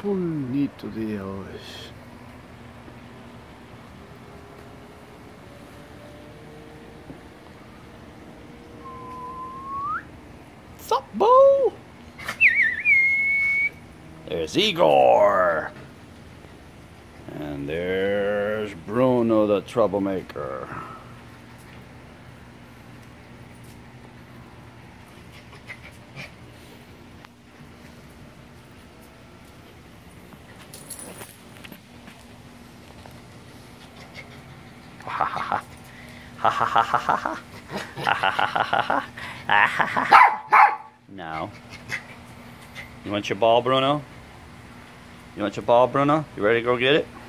Bonito dia hoje. What's up, Bo? There's Igor. And there's Bruno the troublemaker. Ha ha ha. Ha ha ha ha ha ha. Ha ha ha ha ha. Ha ha ha ha. No. You want your ball, Bruno? You want your ball, Bruno? You ready to go get it?